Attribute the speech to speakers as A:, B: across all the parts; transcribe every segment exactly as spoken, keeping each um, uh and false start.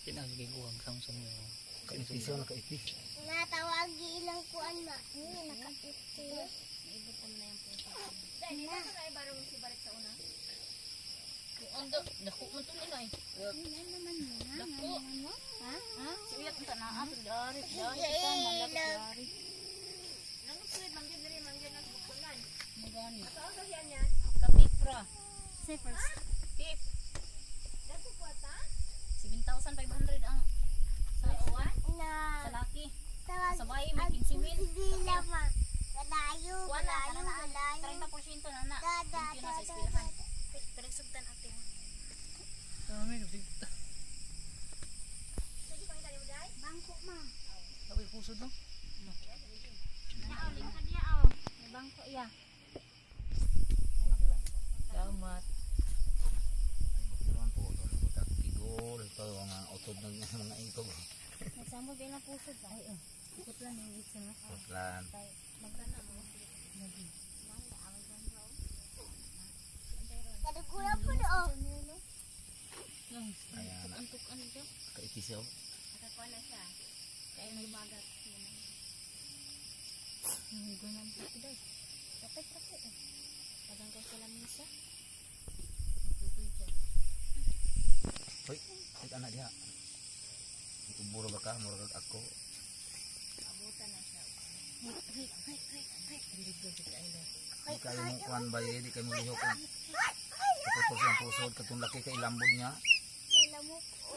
A: Kinagiguwag sang sa niyo.
B: Kaipis siya, nakaipis.
C: Natawagi ilang kuan ma. Nakaipis.
D: Ibutan na yung puso.
C: Dahil
D: Ina sa kay barong si Barit sa una.
A: Ando, dako man to nila eh.
D: Ano naman mo na?
A: Dako.
D: Ha? Ha?
A: Siyat ta na at dari, dari kita malak dari.
D: Nang sulit man gyud diri man gyud nagbukulan.
A: Magani.
D: Ato sa yan yan.
A: Kapipra.
D: Say first.
A: Pip.
D: Dako kwata?
A: seven thousand five hundred ang sa uwan.
C: Na.
A: Sa laki.
C: Tawag.
A: Sa bahay may fifteen mil.
C: Hindi ma. Kalayo,
A: Wala,
C: kalayo,
A: kana na.
C: kalayo.
A: thirty percent na na.
C: Da, da,
A: Thank you
C: da,
A: na sa
C: da,
A: eskwelahan.
D: Pinagsugtan ate mo.
A: Dami gabigta.
D: Sige pangita ni mo dai? Bangko ma.
A: Sabi pusod no.
D: Yaaw lingkad yaaw. May bangko ya.
A: Salamat.
B: Naman po, butak tigol, ito ang utod ng mga ingkog.
D: Nagsamo din na puso ba? Ay eh. Ikot lang yung witsa na.
B: Putlan.
D: Tay magkana mo. Lagi.
C: Kadugula po do.
A: Lang,
B: Ayan.
A: antuk-an siya.
B: Kaipis siya.
D: Nakakuha na siya. Kaya nagbagat.
A: Ang ganun pa ko dai.
D: Kapit-kapit eh. Pagang kay sila misa.
A: Nagtutoy siya.
B: Hoy, ay anak dia. Uburo ba ka? Murag ako.
D: Abutan na siya.
A: Hey, hey, hey, hey. Diligo sa kaila.
B: Di kayo mo kuhan ba eh, di kayo mo lihok. Kapos ang pusod, katong laki ka ilambod niya.
C: Lamok ko.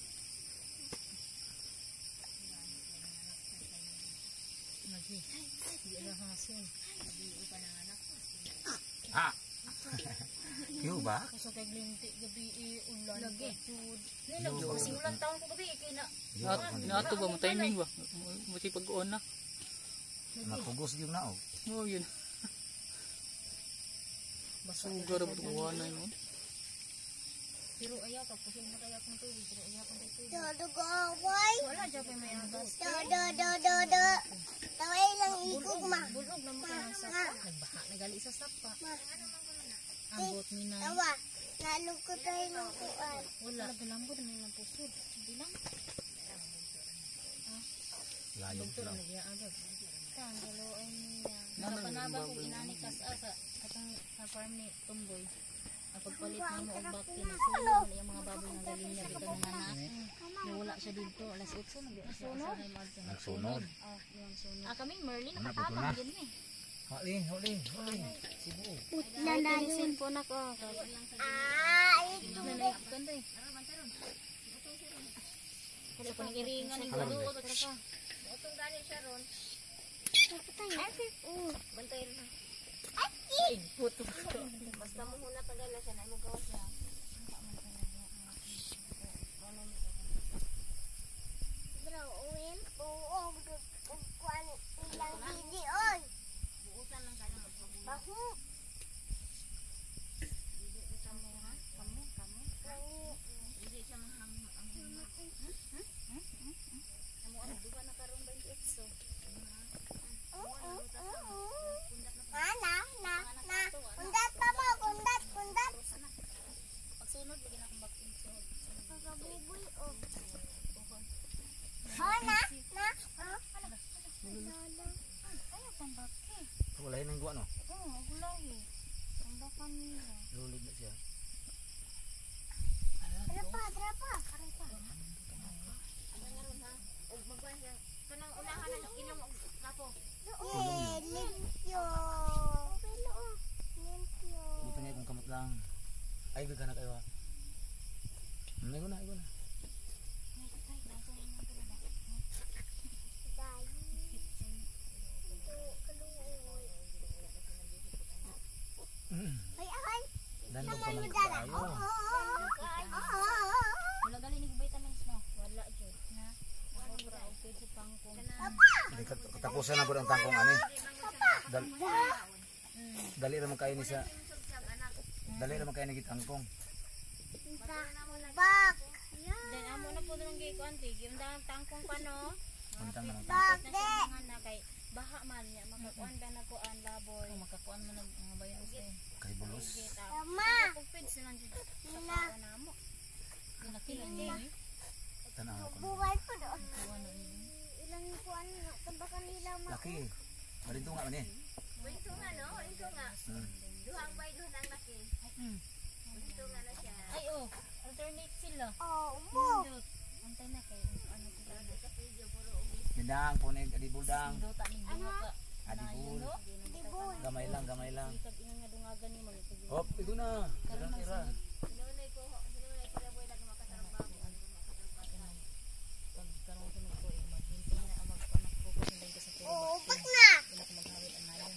A: Lagi. Di ala hasil.
D: Nag-iiba pa ng anak ko.
B: Ha? Kiyo ba?
A: Kasi kay glinti gabi eh, ulan.
D: Lagi.
A: Jud.
B: Yo.
A: Lagi kasi ulan taon ko gabi kay na.
B: Yo,
E: Nato ba mo timing ba? Mo si pag-on na.
B: napugos yung naog.
E: Oh, yun. Sugar ba tuwa na yun?
A: Pero ayaw ka kasi mo kaya kung tubig, pero ayaw kung tubig.
C: Do do boy.
A: Wala dyan pa may agas.
C: Do do do do do. Taway lang ikog ma.
A: Bulog na mo ka ng sapa. Nagbaha, nagali sa sapa. Ambot mi na.
C: Tawa. Nalungkot tayo ng kuan.
A: Wala. Nagalambot na yung pusod. Bilang.
B: Layog
A: Doktor
B: sila.
A: ang nagya agad. Tang, galoy niya. Nakapanabang kung inani kas asa. Katong sa farm ni Tumboy. Ang pagpalit na mo og bakti na sulo. Yung mga baboy na galing niya. Bito na nanak. Nawala siya dito. Alas eight so. Nagsunod.
B: Nagsunod.
A: Ah, yung sunod. Ah, kami Merlin.
B: Ano,
A: Nakatabang
B: puto na?
A: din eh.
B: Halin, halin, halin. Sibo.
C: Putla na yun.
A: Cellphone ako.
C: Ah, ito.
A: Nanay, ganda eh. Kasi kung iringan yung galuot at saka.
D: Utong galing siya ron. Bantay rin ha.
A: Ay, puto.
D: Basta mo muna pagala siya na mo gawa siya.
C: Bro, uwin. Buong kuan ilang video.
D: Buutan lang kayo magpabuhay.
C: Bahu.
D: Kamu ha? Kamu? Kamu? Hindi siya mahang ang hima. Kamu ang duwa na karoon twenty-eight so.
C: Oo, oo. Na, na, na, na. Kundat pa mo, kundat, kundat.
A: Pagsunod, lagi na akong baktin.
C: Pagkabuboy, oh. Oh, na, na. Oh.
A: Ayaw pang bakti.
B: Wala nang guwa no.
A: Oo, gulahi. Ang bakan nila.
B: Lulog na siya.
C: Tara pa, tara pa. Aray pa.
D: Ano nga ron ha? O magbuhay siya. Kanang unahan na inom og kapo.
C: Eh, limpyo. Limpyo.
B: Buto niya kung kamot lang. Ay, gagana kayo ha. Ay, ko na, ay ko na.
C: Ay, akan.
B: Dandog pa lang
C: Dara.
B: tayo.
C: Oo, oo, oo.
A: Wala galing ni vitamins mo. Wala, Jod. Na? Ako bra, okay si pangkong.
B: Hindi kat- katapusan na po ang tangkong ani. Dal dali naman kayo ni sa dali naman kayo ni gitangkong.
C: Bak.
D: Then amo na po nung gay ko anti, yung dang tangkong pa no.
B: Untang na lang.
C: Bak,
D: Na
C: de.
D: siya mga na kay baha man niya makakuan ba na ko an laboy.
A: Kung makakuan mo ng mga bayan ko sa'yo.
B: Kay bulos.
C: Tama.
D: Kung feeds na lang dito. Sa
C: Na.
D: pao na mo.
A: Yung nakila niya eh.
B: Tanaw
C: baka nila ma.
B: Laki. Marinto nga man eh.
D: Bunso nga no, bunso nga.
B: Hmm.
D: Duhang bay duhang ang laki.
A: Hmm.
D: Bunso nga na siya.
A: Ay oh, alternate sila.
C: Oh, mo.
A: Dot. Antay na kay ano sila.
D: Sa video puro ugis.
B: Bidang, punig, adibudang.
A: Dota ni ka.
B: Adibul.
A: No?
C: Dibul.
B: Gamay lang, gamay lang.
A: Ikag ingon nga dungagan ni mo.
B: Hop, ito na. Tira-tira.
D: Sinunay ko, sinunay ko laboy lang makatrabaho.
A: Pag karon ko ko eh maghintay na ang mag-anak ko kasi dahil sa pero.
C: Oh, bak na.
A: Ina ko maghawid ang nayon.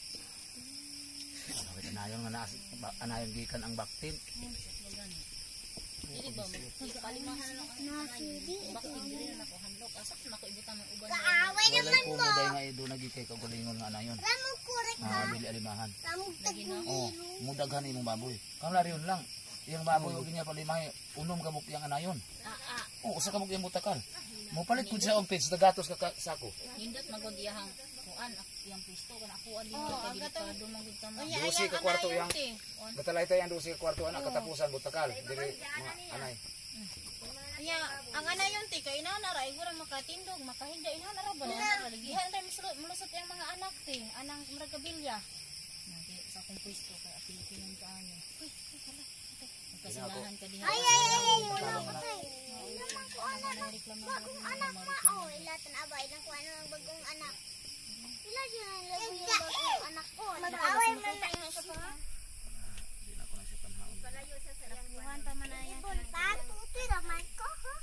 B: Bakit anayon nga naas, ba- anayon gikan ang baktin.
A: Hmm, gani. Dili ba mo? Palimahan na lang ang nayon. Bakit dili na ako handlok asa na ako ibutang ng uban.
C: Kaaway
B: Walay
C: naman
B: ko
C: ko.
B: mo dahil nga ido nagikay kagulingon nga anayon.
C: Ramong kurek ka.
B: Mga bili alimahan.
C: Ramong taguliro.
B: Oh, mudaghan imong baboy. Kang lariyon lang. Iyang baboy og niya palimahay, unom ka mo iyang anayon.
A: Ah ah.
B: Oh, usa ka mo iyang butakal. Mo palit pud sa ompis dagatos ka ka- sako.
A: Hindot magod iyang kuan iyang pisto kana ako adin kay delikado man gud tama.
B: Dusi ka kwarto yang. Batalay tayo ang dusi ka kwarto anak katapusan butakal. Dili mga anay.
A: Nya ang ana yon ti kay ina na ra igura makatindog makahinda ina na ra ba na ligihan ra mulusot mulusot yang mga anak ti anang maragabilya. Nagi sa akong pwesto kay apilikinon ka ano. Uy, kala. Kasilahan ka diha.
C: Ay, ay, ay, ay, wala ko tayo. Naman ko
A: Ano
C: anak.
A: na reklamo
C: Bagong anak ma. Oh, ilatan aba. Ilang ko ano ang bagong anak. Ila dyan ang lago yung bagong anak ko. Mag-away man tayo sa pa.
B: Di na ko na siya panhaon.
D: Palayo sa sa iyang
A: Buhan pa man ayan.
C: Ibon pa. Tutoy ramay ko, ha?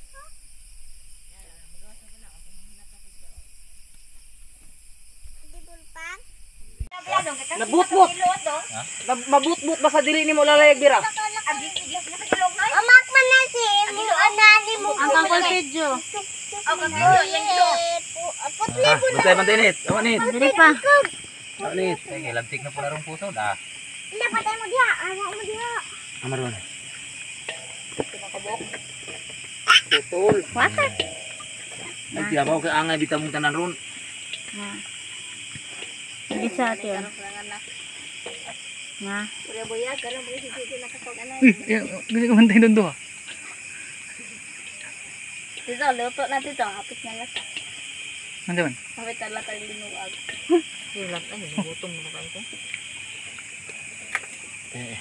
C: Ibon pa.
F: Nabutbut. Nab- Mabutbut ba sa dili nimo lalayag dira?
C: Amak man na si Imo. Anani mo.
A: Ang kangkol pedyo.
C: Putli
B: Ah, butay man tinit. Awan nit.
A: Dili pa.
B: Awan nit. Ay, labtik na pula rong puso da.
C: Ila patay mo diha. Ano mo diha?
B: Amaron.
F: Tutul.
B: Ay, tiyabaw ka angay bitaw mong tanan ron.
A: Bisa ati. Nga.
D: Pura boya, kalau boleh sisi nakapag ana.
E: Gusto ko mantay doon doon.
D: Dito, luto na dito. Hapit na lang.
E: Ano man?
D: Hapit na lang tayo linuag.
A: Hilat ay gutom mo kayo ko.
B: Eh,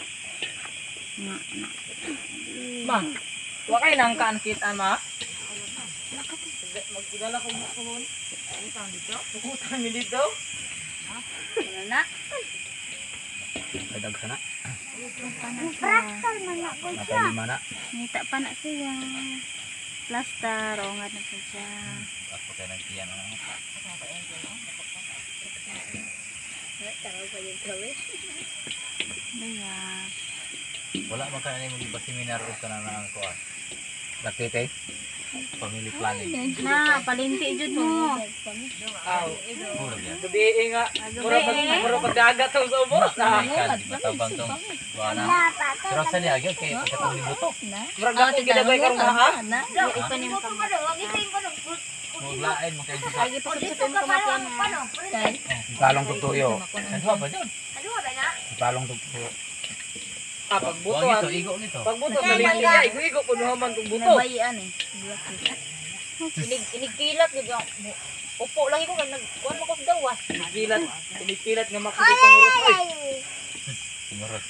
F: Ma. Wa kay nang kaankitan ma. Magkilala ko mo ko. Utang dito. Utang mi dito.
D: Ano na?
B: ay daghan na.
C: Praktal man ako.
B: Natay lima na.
A: Nita pa na siya. Plaster o nga na siya.
B: Ako kay nang tiyan ano.
D: Tara pa yung gawin.
A: Baya.
B: Wala man ka na nimo giba seminar ug kana na ang kuan. Laktite. Family planning.
A: Na palinti jud mo.
F: Aw.
B: Puro yan.
F: Gabi nga. Mura pag mura pag dagat sa ubos na.
B: Kan di matabang tong kuana. Pero sa niya gyud kay katong libutok.
F: Mura gato gidagay karong ha.
A: Na. Dili pa nimo kam.
B: Maglain mo kay dito.
A: Lagi pa sa mo kamatyan. Kay
B: Palong tutuyo. Ano ba jud?
D: Ano ba na?
B: Palong tutuyo.
F: Ah, pagbuto.
B: Wag ito, igo nito.
F: Pagbuto dali niya igo-igo kuno man kung buto.
A: nabayian eh.
D: Inig inigkilat gid yung upo lagi ko nag kuan mo ko sa gawas.
F: Pinipilat, pinipilat nga makikipangurot ay.
B: Tingurot.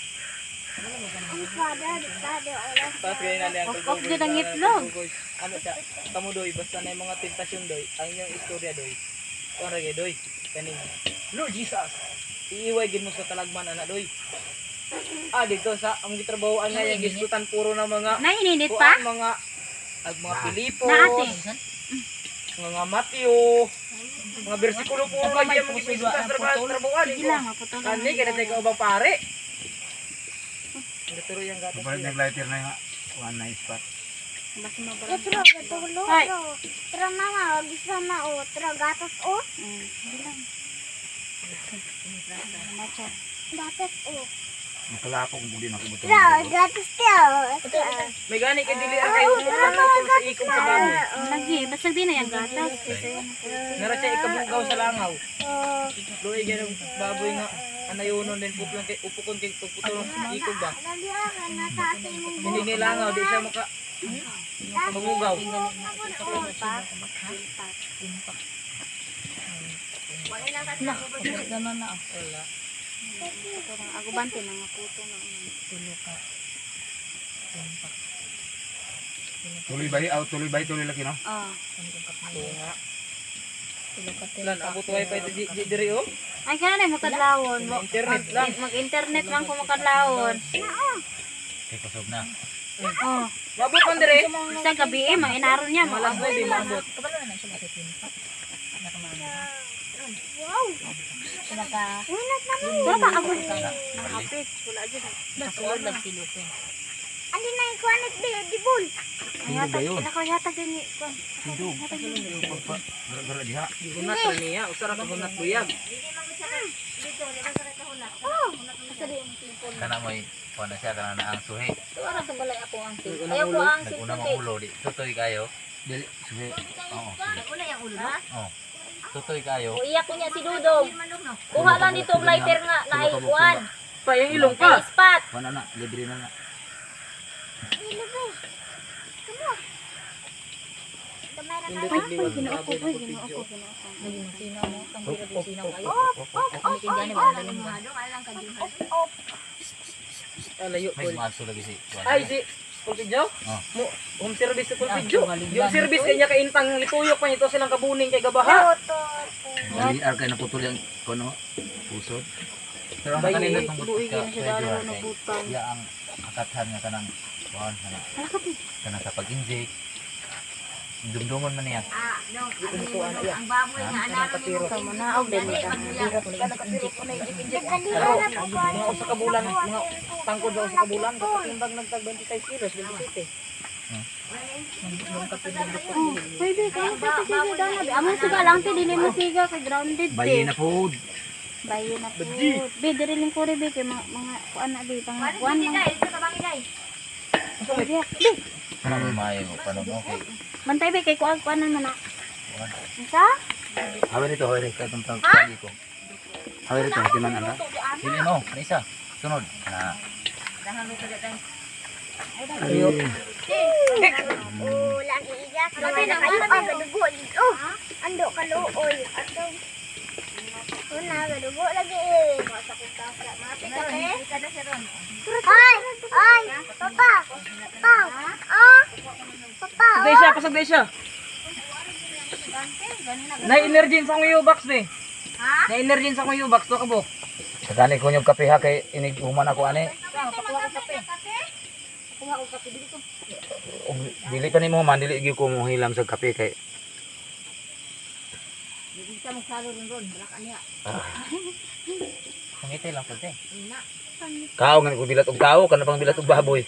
F: Tapos ganyan na ang
A: Of jud ang itlog.
F: Ano siya? Kamu doy basta na yung mga tentasyon doy. Ang inyong istorya doy. Kuan ra doy. Kaning Lord Jesus. Iiway gid mo sa talagman ana doy. Ah, dito sa ang gitrabahoan nga yung gisgutan puro na mga
A: Nahininit
F: kuan,
A: pa?
F: mga ag mga Pilipos,
A: Na ate.
F: mga Mateo, mga bersikulo puro lagi ang mga gisgutan sa trabahoan.
A: Sige lang, maputol.
F: Kani kaya tayo ka ubang pare. Gaturo yung gatas.
B: Kapalit naglighter na nga. One nice spot.
A: Basta mabarang.
C: Tro, gatulo.
A: Ay.
C: Tro, mama, bisa na o. Tro, gatas o.
A: Mm, sige lang. Macha.
C: Gatas o.
B: Makalapok kung budi na kubuto.
C: Tro, gatas tiyo.
F: May gani kay dili ra kayo umutang sa ikong sa baboy.
A: Lagi, basta di na yung gatas.
F: Nara siya ikabugaw sa langaw.
C: Oh,
F: Doy gyud baboy nga anayonon din puplan kay upukon kay puputol ikog ba.
C: lagi ako natasi mo.
F: Hindi ni langaw di siya maka mamugaw.
C: Tapos,
A: Impact.
D: Wala na kasi
A: Na, gano'n na ako.
F: Wala.
C: Parang agubante mga puto na ano.
A: Tulo ka. Impact.
B: Tuloy ba? Oh, tuloy ba? Tuloy lagi no?
C: Ah.
F: Oo nga.
A: Tulo ka.
F: Lan, abot wifi ito di- di- diri oh.
C: Ay kana na makadlawon.
F: May internet lang.
C: Mag-internet lang ko makadlawon.
B: Kay kusog na.
C: Oh.
F: Mabot man dire.
C: Sa gabi eh mga inaron niya
F: Malas
C: mga.
F: boy di mabot.
A: Kabalo na na siya bakit impact. Nakamana.
C: Wow.
A: Naka.
C: Wala pa ako ni nakapit. Wala jud.
A: Nakasulod lang si Lupe.
C: Andi na yung kuanet di di bul.
B: Sino ba yun?
C: Ako yata gani.
B: Sino? Gara-gara diha.
F: Hunat ra niya, usara ka hunat buyag.
G: Kana mo'y kuha na siya, kana na ang suhi.
A: Tuwara sa balay ako ang sil.
F: Unang
A: Ayaw ko
F: ulo.
A: ang sil.
G: Nag-unang ang ulo, di. Tutoy kayo.
B: Dili, sige. Oo.
D: Una yung ulo ha?
G: Oh. Tutoy kayo.
A: Uiyak ko niya si Dudong. Kuha lang dito ang lighter nga na ikuan.
F: Pa yung ilong
A: Kay
F: ka.
A: ispat.
B: Wala na, libre na na.
F: Hindi di ba ginaupo
C: Uy, ginoo ko.
A: Ayun, sino mo? Kang hirap yung sino kayo. Kami kaya ni ba daling ba?
F: Alayo
G: May
F: ko.
G: sumaso lagi si Juan.
F: Ay si Pulpidyo?
G: Oh.
F: Mo home service sa Pulpidyo.
A: Ah,
F: Yung service kanya kay intang ituyok pa nito silang kabuning kay gabaha.
B: Dali, ar kay naputol yung kono. Pusod.
G: Pero ang
F: Bay,
G: kanila itong
C: luoy
G: ka,
C: ka na siya
G: kay
C: dalo
G: Juan,
C: na
G: kay-
C: butang.
G: iya ang akathan nga kanang kuhan kana. Kana sa pag-inject. Dumdumon man niya.
D: Ah, no. Ang baboy nga anak ni mo.
C: Sama na og din ka.
F: Mga usa ka bulan, mga tangkod na usa ka bulan, kapatimbag nagtag twenty-five kilos, twenty-six.
C: Pwede kayo pa sige daw na. Amo siga lang ti dili mo siga kay grounded
B: Bayi
C: ti.
B: na po.
C: Bayi na po. Be diri ling ko be kay mga mga kuan na be pang kuan
D: Sige
C: mga.
D: guys, ito ka bang guys?
C: Be, be.
G: Kanang maayo mo paano mo kay
C: Bantay be kay kuan kuan man na.
G: Juan.
C: Isa?
B: Hawi rito, hawi rito. Itong tag- tagi ko. Hawi rito, hindi man ala.
G: Dili mo, na isa. Sunod na.
F: Ayo.
C: Oh, lang iiyak. Sabi na kayo ang gadugo dito. Ando kaluoy. Ato. Una gadugo lagi. Ay, ay, papa. Papa. Ah. Papa.
F: Pasagday siya, pasagday siya. Na-energy sa akong box be. Ha? Na-energy sa akong box to kabok.
B: Sagani ko yung kape ha, kay iniguman ako ani. Og dili pa nimo man, dili gyud ko mo hilam sa kape kay
G: Pangitay lang pud eh.
B: kao nga ko dilat og kao, kana pang dilat og baboy.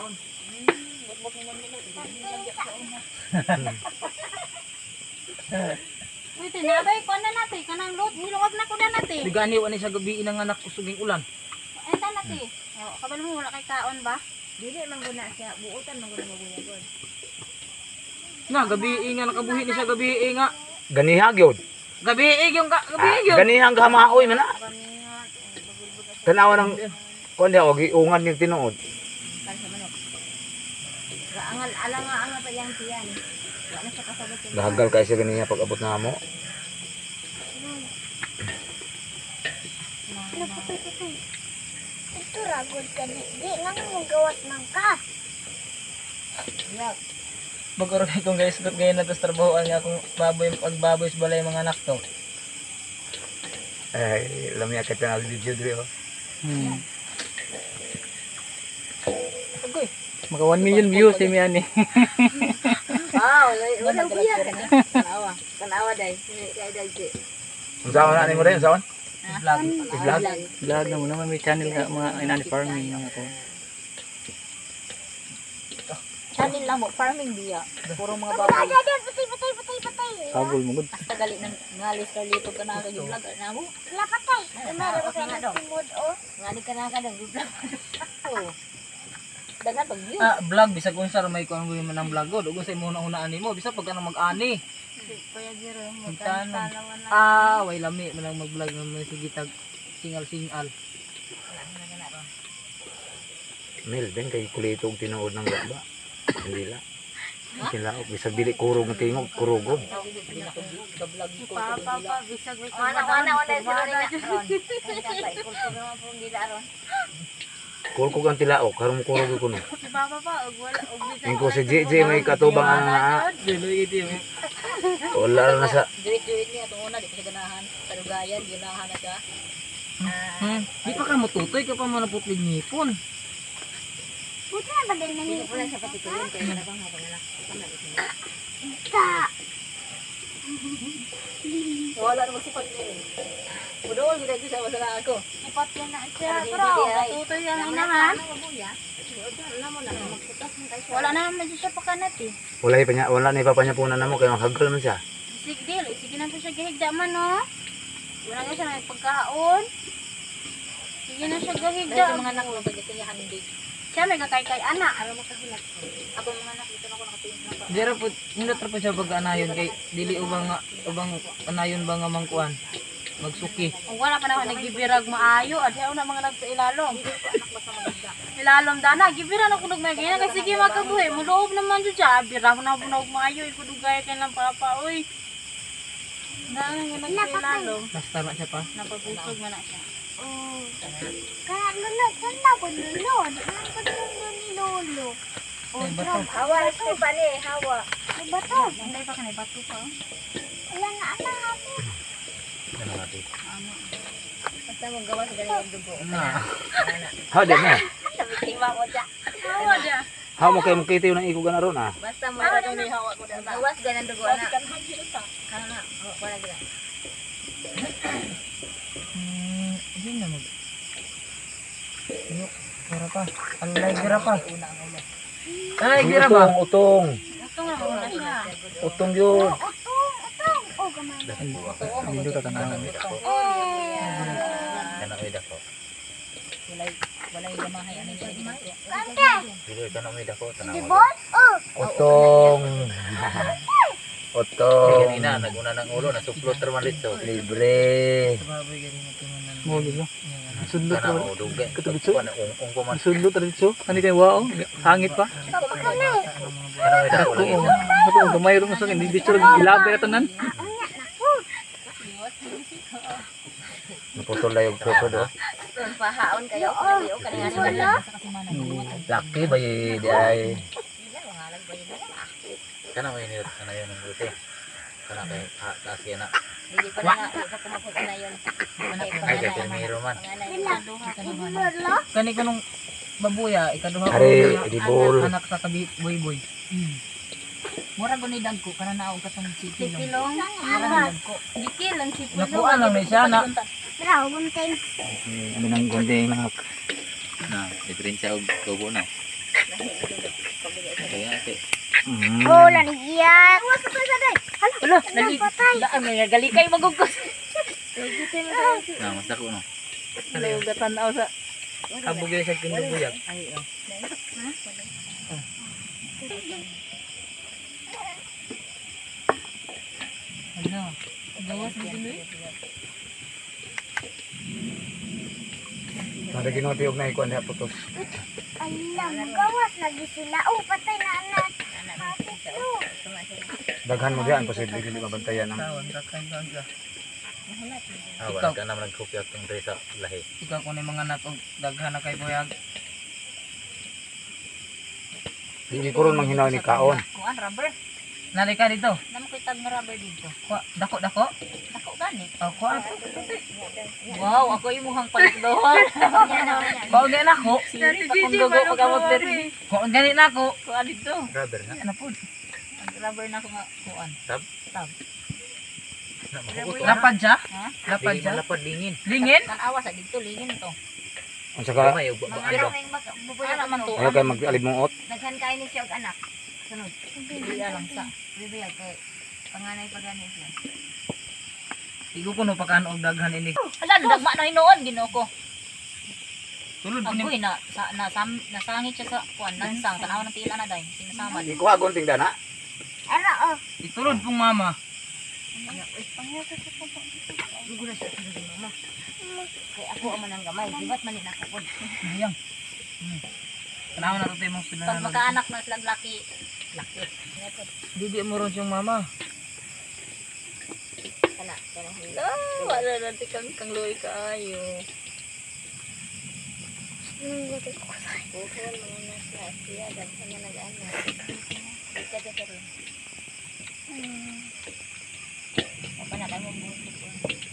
C: Wait, nabay kuan na natin kanang lut nilungag na ko na natin.
F: Bigani wa ni sa gabi inang anak kusuging ulan.
C: Ay ta natin. Oh, kabalo mo wala kay kaon ba?
D: Dili man guna siya, buutan man guna mabuya gud.
F: Nga gabi nga nakabuhi ni sa gabi nga.
B: Ganiha gyud.
F: Gabi yung ka- gabi
B: Ah,
F: yung.
B: ganihang gahamaoy man na. Tanawa ng kuan dia og iungan yung tinuod.
D: Angal ala nga ang pa yang tiyan. Wala na siya kasabot.
B: Dahagal kay sa ganiha pag abot na mo.
C: Ito ragod ka di. Di nga mo gawas ng ka.
F: Bagoro kay kong guys, got ngayon na to sa trabahoan nga akong baboy, pagbaboy sa balay mga anak to.
B: Ay, lamya ka tangal video dre oh.
E: Hmm.
F: Agoy.
E: Maka one million views si Miani.
D: Ah, wala wala buya. Tanawa. Tanawa dai. Kay dai si.
B: Unsaon na nimo rin, unsaon?
F: Vlog.
B: Vlog.
E: Vlog na mo naman may channel nga mga inani farming mga ko.
A: Channel lang mo, farming biya. Puro mga
C: Ay,
A: baboy.
C: ay, ay, patay, patay, patay, patay.
E: Sabol mo gud.
A: Hasta gali ng ngalis na litog ka na yung vlog na mo.
C: Wala patay. Ay, meron ko kayo ng tumod, oh.
A: Ngani ka na ka ng vlog. Oh. Dagan pag view.
F: Ah, vlog bisag unsa ra may kuan mo man ang vlog god. Ug sa imo na una ani mo, bisag pag ka mag-ani.
A: Kaya giro mo.
F: Magtanong. Ah, way lami man ang mag-vlog nga may sige tag singal-singal.
B: Mel, ben kay kulito og tinuod ng gaba. Hindi la. Tilaok bisag dili kurog ng tingog, kurugod.
A: Papa pa bisag may
D: Ana ana ana sila na. Kaya ikul ko naman po gila ron.
B: Kurog ang tilaok, karon kurog ko no.
A: si Papa pa og wala og bisag.
B: Ingko si J J may katubang ang nga.
F: Dili iti.
B: Wala na sa
A: Duit-duit niya itong una, di pa siya ganahan. Kalugayan, ginahan na siya.
F: Hmm. Di pa ka matutoy ka pa mo naputlig ngipon.
C: Buti na ba din na
D: Hindi ko lang sa patikuyon kaya wala bang hapon na.
C: Ika.
A: Wala naman si Pagdin. Budol, hindi ko siya masala ako.
C: Ipat yan na siya.
A: Hindi,
C: Pero,
A: hindi, ay.
C: matutoy ang inahan.
A: Wala na naman siya pakanat eh.
B: wala pa niya, wala na ipapanyapunan namo kay mahagal man siya.
A: Sige, dili. Sige na po siya gihigda man, no? Wala nga siya na pagkaon. Sige na siya gahigda. Dahil sa mga anak mo, pagkasiyahan hindi.
C: Siya may kakay-kay anak.
A: Ako mga anak, dito na ako nakatingin na pa.
F: Dira po hindot ra po siya pag anayon kay dili ubang nga ubang anayon ba nga mangkuan. Magsuki.
A: Kung wala pa na ako nagbibirag maayo, adi ako na mga nagpailalom. Ilalom dana, gibira na kunog may ganyan. Kasi sige makabuhi, muloob naman dyan siya. Bira ko na bunog maayo, ikudugay kay lang papa, uy. Dana nga nagpailalom.
F: Basta na siya pa.
A: Napabusog man na siya.
C: Oh. Kaya lolo, kaya ko lolo. Kaya ko lolo ni lolo. Oh,
F: Ay, bato.
D: Hawa Stephanie, hawa.
C: may bato.
A: Hindi pa ka na, bato pa. oh.
C: Wala na anak.
G: Ano natin?
D: Basta mo gawa sa ganyan dugo.
F: Na.
B: Ha di na.
D: Tingwa ko dyan.
A: Hawa dyan.
B: Ha mo kay makita yung iko gana ron ah.
D: Basta mo
A: Hawa
D: ito
A: dyan may hawa ko dyan.
D: gawas ganyan dugo na.
A: Kan hangil ka.
D: Kana, wala gila.
F: Hmm, hindi na mag. Yok, dira pa. Alay dira pa. Ay, dira pa.
B: Utong, utong.
A: Ito nga, una siya.
B: Utong yun.
C: Utong, utong. Oh, gamay.
E: Dito ka tanawin.
C: Eh.
G: Kana may dako.
A: Walay, walay gamahay. Ano niya ginagawa?
C: Kante.
G: Dili kana may dako
C: Di
G: tanaw.
C: bol? Oh.
B: Utong. Utong.
G: Kanina naguna ng ulo na suplot man dito.
B: Libre.
F: Baboy gani mo timanan.
E: Mo gitu. Sundot
G: Kana
E: ra.
G: o dugay.
E: Katubit so.
G: Kana ung ung man.
E: Sundot ra dito. Kani kay wow, hangit pa.
G: Kana may dako lagi.
E: Oo. Sabi ko gamay ro sa hindi dito ilabe ra tanan.
B: Naputol na yung puso do.
D: Doon pahaon kayo. Kayo kanina sa
C: Wala.
B: Laki ba yun di ay.
G: Kana may nir kana yun ang buti. Kana kay taas yan na.
D: Hindi pa na nga, hindi pa kumapag na yun.
G: Ay kay termiro man.
C: Lolo.
F: Kani ko nung babuya, ikaduha ko
B: Are,
F: nga
B: edibol.
F: anak sa kabi boy boy.
A: Mura ko ni dagko, kana naog ka sa city long.
C: Pilong.
A: Mura ni dagko. Dikil lang si Pulo.
F: Nakuha lang na siya na.
C: Tara, gunting.
B: Ano nang gunting na
G: Na, diferensya og tubo na. Kaya kay
B: Mm.
C: Oh, lanigiyak. Awas ka sa day. Hala,
A: Ulo, nali. Daan may galikay magugos.
G: na mas dako no.
A: Layo gatanaw sa
F: Kabugay sa kinubuyag.
A: ay oh. Ano? Gawas mo din eh.
B: Nada ginotiyog na ikuan niya putos.
C: alam, gawas lagi sila. Oh, patay na anak.
B: Daghan mo diyan posible dili mabantayan ang
F: Tawan rakay ganga.
G: Ah, wala ka naman nagkopya tong dre sa lahi.
F: Ikaw ko ni mga anak og daghan na kay buyag.
B: Dili ko ron manghinaw ni kaon.
A: Kuan rubber.
F: Nari ka dito.
A: Namo koy tag nga rubber dito.
F: Kwa dako dako.
A: Dako gani.
F: Oh, kwa.
A: Wow, ako imuhang palikdohon.
F: Kwa gani nako.
A: Siri pa kung dugo pag-amot diri.
F: Kwa gani nako.
A: Kuan dito.
G: Rubber na.
F: Ano pud?
A: Ang rubber na ko nga kuan.
G: Tab.
A: Tab.
G: Na mahugot.
F: Lapad siya?
A: Ha?
F: Lapad
G: Dili
F: siya?
G: malapad dingin.
F: Lingin?
A: Tanawa sa dito lingin to.
B: Unsa ka?
G: Kamay ug
A: Pero
G: baando.
A: kay baka bubuya naman to.
B: Ayo kay mag-alib mong ot.
D: Naghan kayo ni siya og anak.
A: Sunod. Hindi lang sa.
D: Bibiyag kay panganay pa gani siya.
F: Igo ko no pakaan og daghan ini.
A: Ala dagma na hinuon Ginoo ko.
F: Tulod ko ni
A: Agoy na sa na sam, nasangit siya sa kuan lansang tanaw ng tila na dai. Sinasama di.
B: Ikuha gunting dana.
C: Ara, oh.
F: Itulod pong mama.
D: Lugo na siya sa mama. Kay ako ang manang gamay, gibat man ni nako pod.
F: Ayang. Tanaw na to mong
A: Pag
F: sunan.
A: magkaanak na sila laki, Laki.
F: Didi mo ron siyang mama.
A: Kana, kana hila.
D: Ah, wala natin kang kang luoy kaayo.
A: Bukol mo na siya. Siya, daghan na nag-ano. Ika ka ka rin. Apa na kayo mo buto po.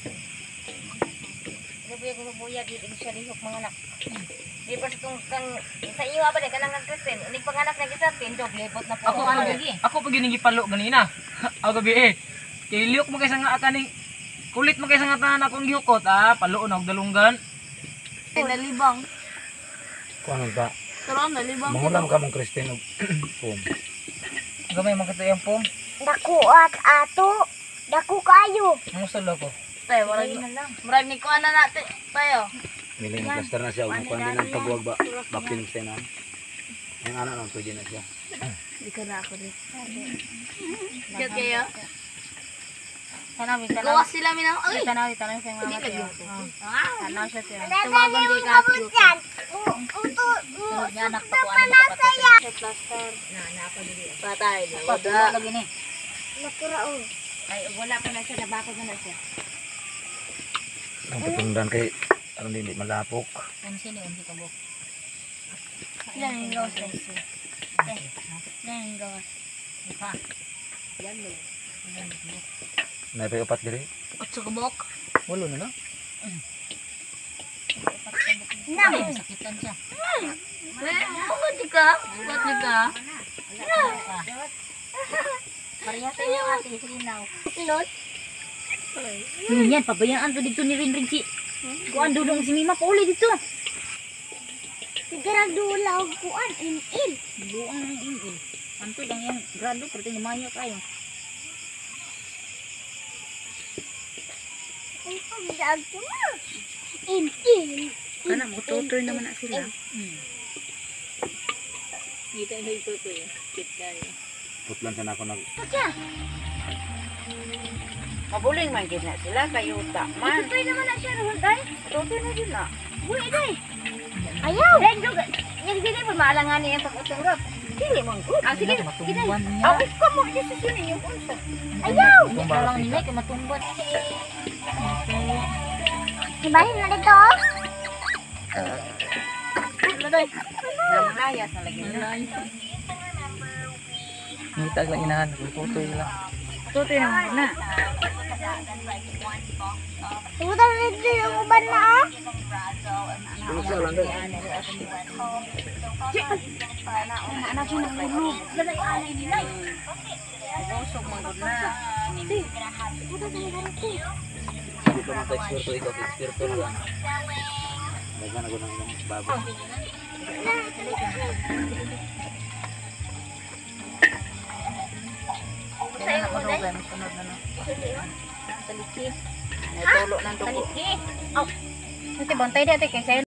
A: Ano ba yung bubuya dito siya lihok mga anak. Di pa sa itong kang sa iyo ba din kanang kang Kristen. Unig panganak na kita tindog lebot na po.
F: Ako ano
A: lagi.
F: Ako pag ginigipalo ganina. Ako gabi eh. Kay liyok mo kaysa nga kaning kulit mo kaysa nga tanan akong gihukot ah, paluon og dalunggan.
D: Ay, nalibang.
B: Kuan ta.
D: Karon nalibang.
B: Mangulam ka mong Kristen og pum.
F: Gamay man kita yung pom.
C: Dako at ato. Dako kayo.
F: Ang solo ko.
D: Tay, wala na lang. Murag ni ko ana natin tayo.
B: Miling plaster na siya, ug kuan din ang pagwag ba vaccine sa na. Ang ana nang pwede na siya.
D: Di ka na ako dito. Kaya kaya.
A: Tanawi, tanawi.
D: Gawas sila mina. Ay,
A: Tanawi, tanawi sa mga
D: Hindi ka
A: mata.
D: dito.
A: Ah, tanaw siya siya.
C: Tumagon kay Kapu. Uto.
A: Sunod niya anak pa ko ano pa patay. Plaster. Na, na ako dili.
D: patay na.
A: Wala lagi ni.
C: Nakura o.
A: Ay, wala pa na siya, nabakod na na siya.
B: Ang patungdan kay aron din di malapok.
A: Unsi ni unsi kabok.
C: Ilan yung gawas na
A: ito?
C: Ilan yung gawas?
A: Ipa. Yan mo.
B: Naipay upat diri.
D: At sa kabok.
F: Walo na na.
A: Ay, masakitan siya.
D: Eh, bukod di ka. Bukod di ka.
A: Parehas tayo yung ating silinaw.
C: Ilot.
A: Hmm, yan, pabayaan to dito ni Rinrin si... Kuan dudong si Mima, pauli dito.
C: Sigara dula o kuan. In-il.
A: Buang ng in-in. Anto lang yung grado, pero tinumayo kayo.
C: Ay, pagdag ko na. In-il.
A: Kana, mag-tutor naman na sila. Hmm.
D: Kita na ito to eh. Kit na yun.
B: Putlan sa nako nag
A: Mabuling man gid na sila, kayo ta man.
C: Tutoy naman na siya ron, day.
A: Tutor na din na.
C: Uy, day. Ayaw.
A: Then, juga, yung gini po, maalangan niya yung pag-utanggap. Dili mong good. Ah, sige,
F: Matumbuan niya.
A: Ah, ikaw mo, isa sila yung unsa.
C: Ayaw.
A: Hindi ka lang nila, kaya matumbat.
C: Hibahin na dito.
A: Ano doy? Namalayas na lagi na.
F: Ngita lang inahan, putoy lang.
A: Tutoy naman na.
C: Tubutan na dito yung uban na, ah.
A: Anak siya ng ulo. Lalay alay nila. Bosog manggod na.
C: Tubutan na dito.
B: Di ko man texture to ikaw texture to lang. Dagan ako nang babo.
A: Kaya na manugan, sunod na no. Taliki. Ay, tulo ng dugo. Taliki. Oh. Ito, bantay dito kay